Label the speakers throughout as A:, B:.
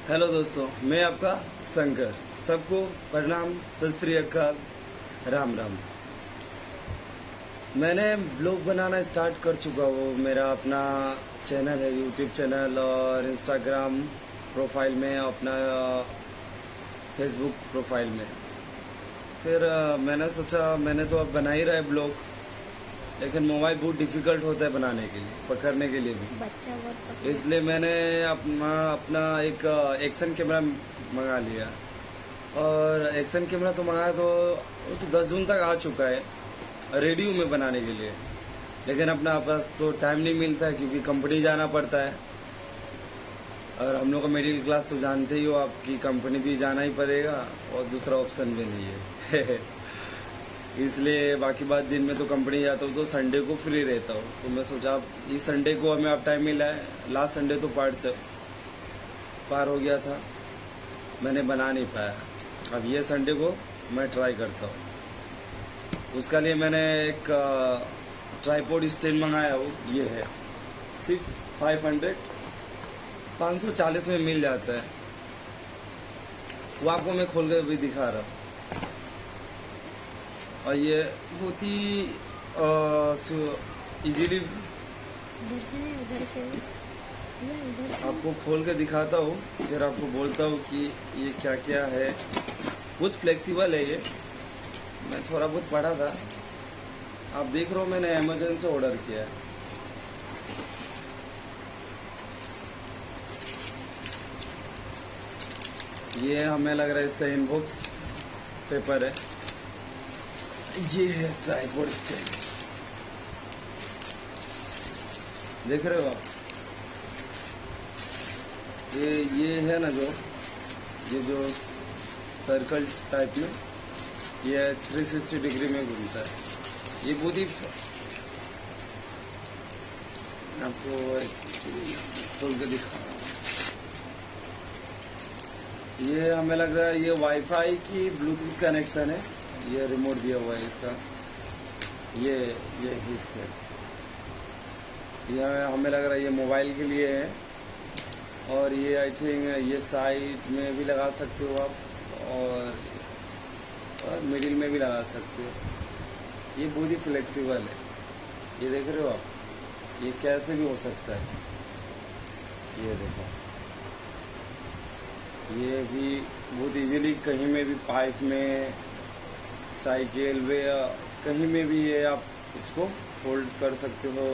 A: Hello दोस्तों, मैं आपका शंकर। सबको प्रणाम, सत श्री अकाल, राम राम। मैंने ब्लॉग बनाना स्टार्ट कर चुका हूँ। मेरा अपना चैनल है, यूट्यूब चैनल, और इंस्टाग्राम प्रोफाइल में, अपना फेसबुक प्रोफाइल में। फिर मैंने सोचा, मैंने तो अब बना ही रहा है ब्लॉग, लेकिन मोबाइल बहुत डिफिकल्ट होता है बनाने के लिए, पकड़ने के लिए भी। इसलिए मैंने अपना एक एक्शन कैमरा मंगा लिया। और एक्शन कैमरा तो मंगाया तो 10 जून तक आ चुका है, रेडी हूँ मैं बनाने के लिए। लेकिन अपना पास तो टाइम नहीं मिलता है, क्योंकि कंपनी जाना पड़ता है। और हम लोग का मिडिल क्लास तो जानते ही हो, आपकी कंपनी भी जाना ही पड़ेगा, और दूसरा ऑप्शन भी नहीं है। इसलिए बाकी बात दिन में तो कंपनी जाता हूँ, तो संडे को फ्री रहता हूँ। तो मैं सोचा इस संडे को हमें आप टाइम मिला है। लास्ट संडे तो पार हो गया था, मैंने बना नहीं पाया। अब ये संडे को मैं ट्राई करता हूँ। उसका लिए मैंने एक ट्राइपॉड स्टैंड मंगाया हूँ। ये है सिर्फ 540 में मिल जाता है। वो आपको मैं खोल कर भी दिखा रहा हूँ। और ये बहुत ही इजीली आपको खोल के दिखाता हूँ, फिर आपको बोलता हूँ कि ये क्या क्या है। बहुत फ्लेक्सिबल है ये। मैं थोड़ा बहुत पढ़ा था, आप देख रहे हो, मैंने अमेज़न से ऑर्डर किया है। ये हमें लग रहा है इसका इनबॉक्स पेपर है। ये है ट्राइपॉड स्टैंड, देख रहे हो आप। ये है ना, ये जो सर्कल टाइप में, ये 360 डिग्री में घूमता है। ये बहुत ही, आपको खोल के दिखा। ये हमें लग रहा है ये वाईफाई की ब्लूटूथ कनेक्शन है। ये रिमोट दिया हुआ है इसका। ये स्टैंड, ये हमें लग रहा है ये मोबाइल के लिए है। और ये आई थिंक ये साइड में भी लगा सकते हो आप, और मिडिल में भी लगा सकते हो। ये बहुत ही फ्लेक्सिबल है। ये देख रहे हो आप, ये कैसे भी हो सकता है। ये देखो, ये भी बहुत इजीली कहीं में भी, पाइप में, साइकिल में, कहीं में भी ये आप इसको फोल्ड कर सकते हो,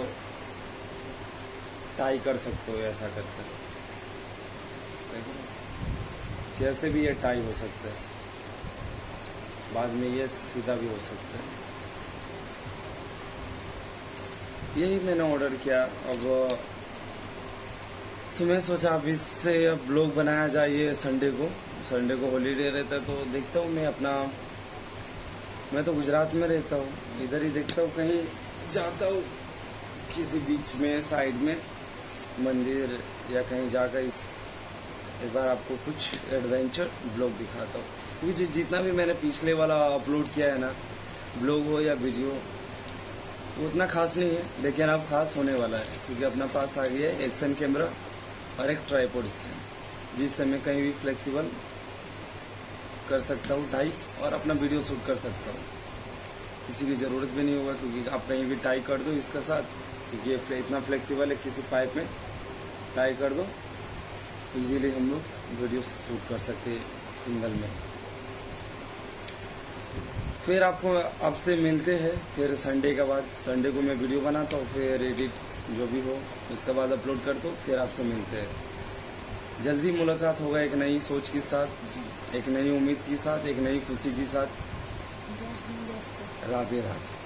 A: टाई कर सकते हो। ऐसा करते हो, कैसे भी ये टाई हो सकता है। बाद में ये सीधा भी हो सकता है। यही मैंने ऑर्डर किया। अब तो मैं सोचा अब इससे अब ब्लॉग बनाया जाए। ये संडे को हॉलीडे रहता है, तो देखता हूँ मैं तो गुजरात में रहता हूँ, इधर ही देखता हूँ, कहीं जाता हूँ किसी बीच में, साइड में मंदिर, या कहीं जाकर एक बार आपको कुछ एडवेंचर ब्लॉग दिखाता हूँ। क्योंकि जितना भी मैंने पिछले वाला अपलोड किया है ना, ब्लॉग हो या वीडियो, वो उतना खास नहीं है, लेकिन अब खास होने वाला है। क्योंकि अपना पास आ गया है एक्शन कैमरा और एक ट्राइपॉड स्टैंड, जिससे मैं कहीं भी फ्लेक्सिबल कर सकता हूँ टाई, और अपना वीडियो शूट कर सकता हूँ। किसी की ज़रूरत भी नहीं होगा, क्योंकि आप कहीं भी टाई कर दो इसके साथ, क्योंकि ये इतना फ्लेक्सिबल है। किसी पाइप में टाई कर दो, इजीली हम लोग वीडियो शूट कर सकते हैं सिंगल में। फिर आपसे मिलते हैं फिर संडे के बाद। संडे को मैं वीडियो बनाता हूँ, फिर एडिट जो भी हो उसके बाद अपलोड करता हूँ। फिर आपसे मिलते हैं। जल्दी मुलाकात होगा एक नई सोच के साथ, एक नई उम्मीद के साथ, एक नई खुशी के साथ। राधे राधे।